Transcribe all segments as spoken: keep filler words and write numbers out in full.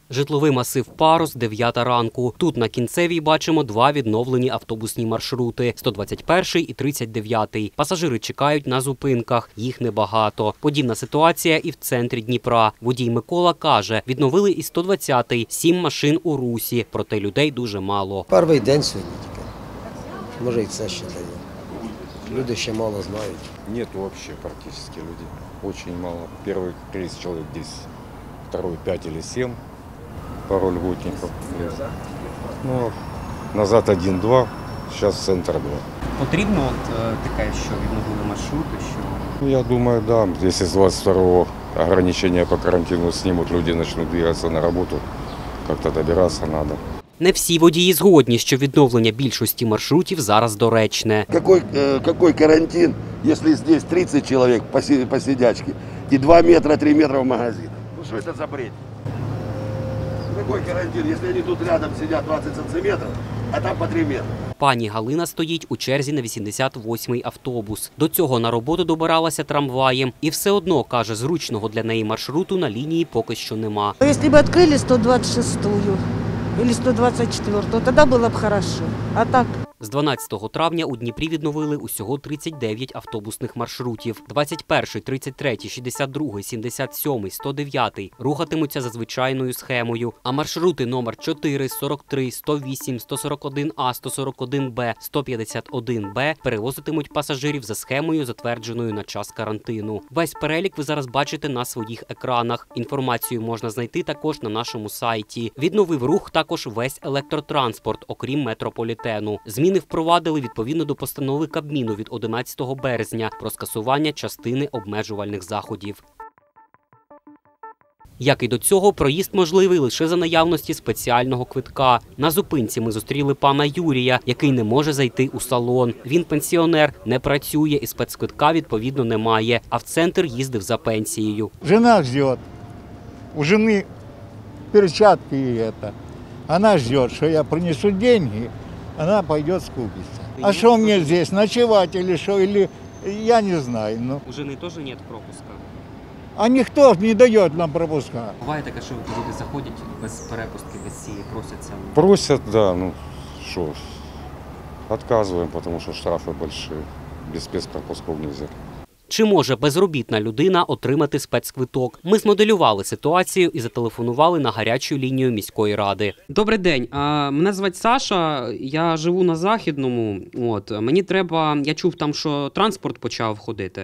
Житловий масив Парус, дев'ята ранку. Тут на Кінцевій бачимо два відновлені автобусні маршрути – сто двадцять перший і тридцять дев'ятий. Пасажири чекають на зупинках, їх небагато. Подібна ситуація і в центрі Дніпра. Водій Микола каже, відновили і сто двадцятий, сім машин у русі, проте людей дуже мало. Перший день сьогодні тільки. Може і це ще дає. Люди ще мало знають. Нет вообще практически людей. Очень мало. Первый рейс человек десять, второй пять или семь. Пару льготников. Ну, назад один-два, сейчас центр два. Потрібно от таке, що відновили маршрути, що... Ну, я думаю, да. Если с двадцать второго ограничения по карантину снимут, люди начнут двигаться на работу, как-то добираться надо. Не всі водії згодні, що відновлення більшості маршрутів зараз доречне. Какой, э, какой карантин, если здесь тридцать человек по, по сидячке и два метра, три метра в магазин? Ну что это за бред? Какой карантин, если они тут рядом сидят двадцать сантиметров, а там по три метра? Пані Галина стоїть у черзі на вісімдесят восьмий автобус. До цього на роботу добиралася трамваєм. І все одно, каже, зручного для неї маршруту на лінії поки що нема. Якщо б відкрили сто двадцять шостую або сто двадцять четвертую, тоді було б хорошо. А так... З дванадцятого травня у Дніпрі відновили усього тридцять дев'ять автобусних маршрутів. двадцять перший, тридцять третій, шістдесят другий, сімдесят сьомий, сто дев'ятий рухатимуться за звичайною схемою. А маршрути номер чотири, сорок три, сто вісім, сто сорок один А, сто сорок один Б, сто п'ятдесят один Б перевозитимуть пасажирів за схемою, затвердженою на час карантину. Весь перелік ви зараз бачите на своїх екранах. Інформацію можна знайти також на нашому сайті. Відновив рух також весь електротранспорт, окрім метрополітену. Зміни впровадили відповідно до постанови Кабміну від одинадцятого березня про скасування частини обмежувальних заходів. Як і до цього, проїзд можливий лише за наявності спеціального квитка. На зупинці ми зустріли пана Юрія, який не може зайти у салон. Він пенсіонер, не працює і спецквитка відповідно немає, а в центр їздив за пенсією. Жена жде. У жени перчатки і це. Вона жде, що я принесу гроші. Она пойдет скупиться. А что мне здесь, ночевать или что, или я не знаю. Но... У жены тоже нет пропуска? А никто не дает нам пропуска. Буває таке, що люди заходять без перепустки, без цієї, просяться? Просят, да, ну что, отказываем, потому что штрафы большие. Без спецпропусков нельзя. Чи може безробітна людина отримати спецквиток? Ми змоделювали ситуацію і зателефонували на гарячу лінію міської ради. Добрий день, мене звати Саша, я живу на Західному. От, мені треба, я чув там, що транспорт почав ходити.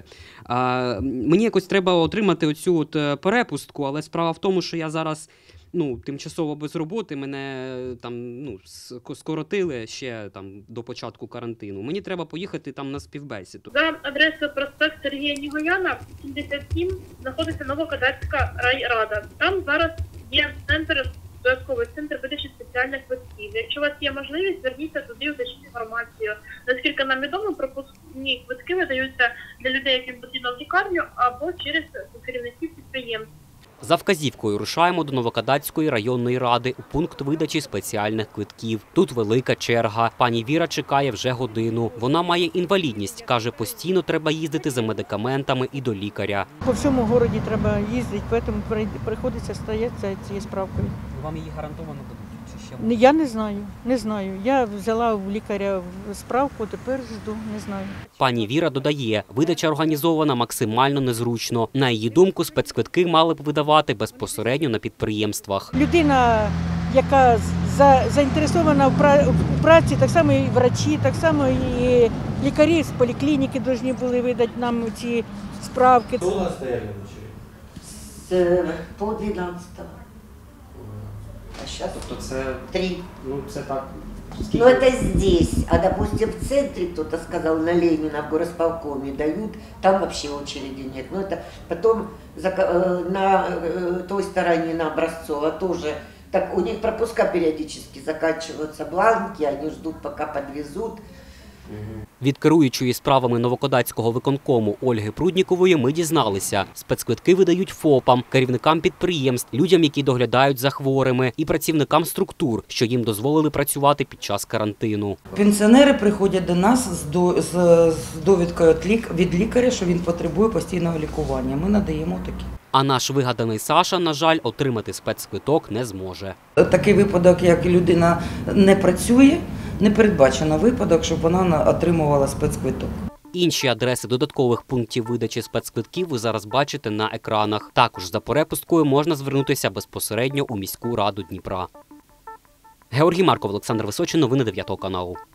Мені якось треба отримати оцю от перепустку, але справа в тому, що я зараз ну, тимчасово без роботи, мене там ну, скоротили ще там до початку карантину. Мені треба поїхати там на співбесіду. За адресою проспект Сергія Нігояна, сімдесят сім, знаходиться Новокадацька райрада. Там зараз є центр, додатковий центр видачі спеціальних квитків. Якщо у вас є можливість, зверніться туди, уточніть інформацію. Наскільки нам відомо, пропускні квитки видаються для людей, яким потрібно в лікарню, або через керівників підприємств. За вказівкою рушаємо до Новокадацької районної ради у пункт видачі спеціальних квитків. Тут велика черга. Пані Віра чекає вже годину. Вона має інвалідність. Каже, постійно треба їздити за медикаментами і до лікаря. По всьому місті треба їздити, тому приходиться стояти за цією справкою. Вам її гарантовано дадуть? Я не знаю, не знаю. Я взяла у лікаря справку, тепер жду, не знаю. Пані Віра додає, видача організована максимально незручно. На її думку, спецквитки мали б видавати безпосередньо на підприємствах. Людина, яка за, заінтересована в праці, так само і врачі, так само і лікарі з поліклініки повинні були видати нам ці справки. Коли у нас стояли З по дванадцятого. А сейчас? Тобто це... Три. Ну, це так... Скільки? Ну, это здесь. А, допустим, в центре, кто-то сказал, на Ленина, в горосполкоме дают, там вообще очереди нет. Ну, это потом на той стороне, на Образцово, тоже. Так у них пропуска периодически заканчиваются, бланки, они ждут, пока подвезут. Від керуючої справами Новокадацького виконкому Ольги Пруднікової ми дізналися. Спецквитки видають ФОПам, керівникам підприємств, людям, які доглядають за хворими, і працівникам структур, що їм дозволили працювати під час карантину. Пенсіонери приходять до нас з, до, з, з довідкою від лікаря, що він потребує постійного лікування. Ми надаємо такі. А наш вигаданий Саша, на жаль, отримати спецквиток не зможе. Такий випадок, як людина не працює, не передбачено випадок, щоб вона отримувала спецквиток. Інші адреси додаткових пунктів видачі спецквитків ви зараз бачите на екранах. Також за перепусткою можна звернутися безпосередньо у міську раду Дніпра. Георгій Марков, Олександр Височин, новини дев'ятого каналу.